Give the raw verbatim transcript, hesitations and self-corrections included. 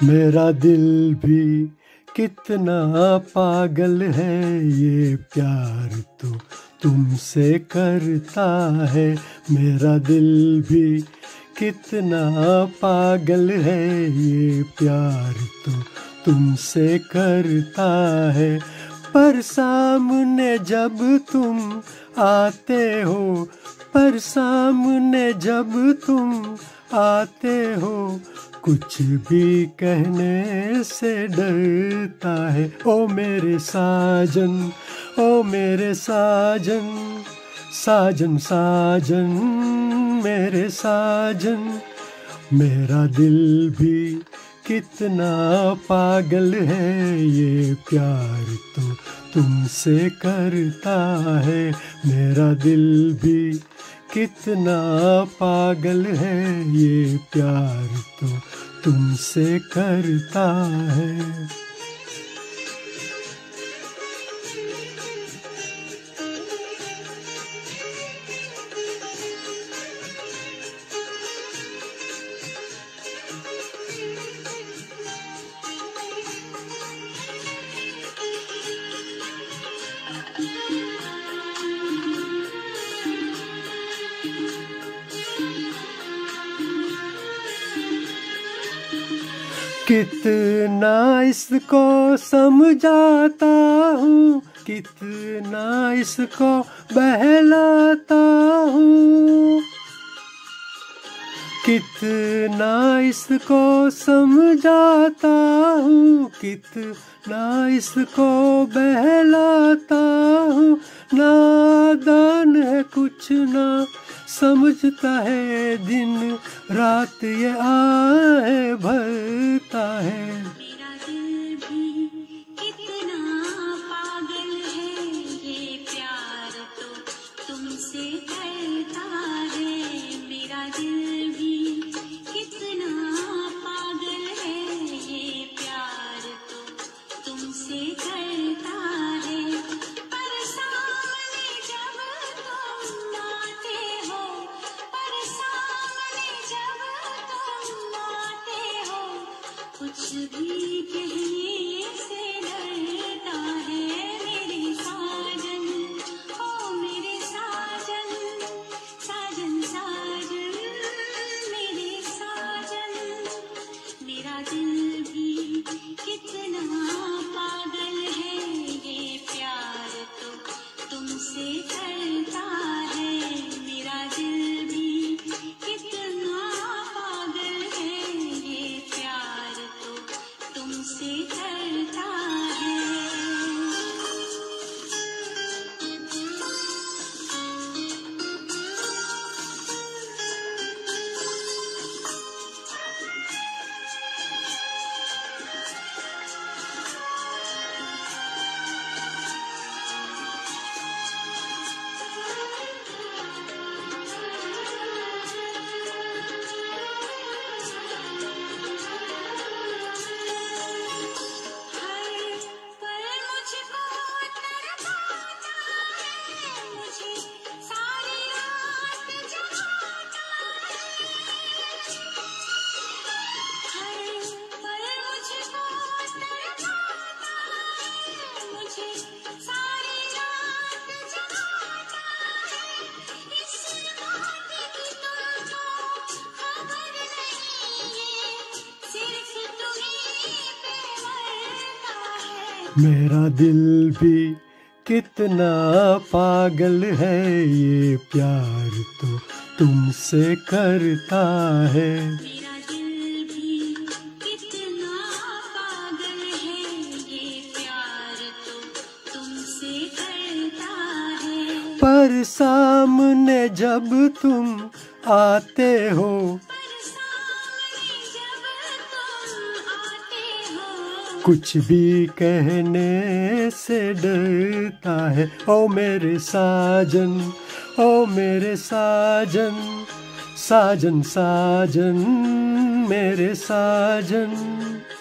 मेरा दिल भी कितना पागल है, ये प्यार तो तुमसे करता है। मेरा दिल भी कितना पागल है, ये प्यार तो तुमसे करता है। पर सामने जब तुम आते हो, पर सामने जब तुम आते हो, कुछ भी कहने से डरता है। ओ मेरे साजन, ओ मेरे साजन, साजन साजन मेरे साजन। मेरा दिल भी कितना पागल है, ये प्यार तो तुमसे करता है। मेरा दिल भी कितना पागल है, ये प्यार तो तुमसे करता है। कितना इसको समझाता हूँ, कितना इसको बहलाता हूँ, कितना इसको समझाता हूँ, कितना इसको बहलाता हूँ। नादान है कुछ ना समझता है, दिन रात ये आहे भरता है। मेरा दिल भी कितना पागल है, ये प्यार तो तुमसे करता है। मेरा दिल भी कितना पागल है, ये प्यार तो तुमसे करता है। पर सामने जब तुम आते हो, पर सामने जब तुम आते हो, कुछ भी कहने से डरता है। मेरे साजन, ओ मेरे साजन, साजन साजन मेरे साजन। मेरा दिल भी कितना पागल है, ये प्यार तो तुमसे करता है। मेरा दिल भी कितना पागल है, ये प्यार तो तुमसे करता है। मेरा दिल भी कितना पागल है, ये प्यार तो तुमसे करता है। मेरा दिल भी कितना पागल है, ये प्यार तो तुमसे करता है। पर सामने जब तुम आते हो, पर सामने जब तुम आते हो, कुछ भी कहने से डरता है। ओ मेरे साजन, ओ मेरे साजन, साजन साजन मेरे साजन।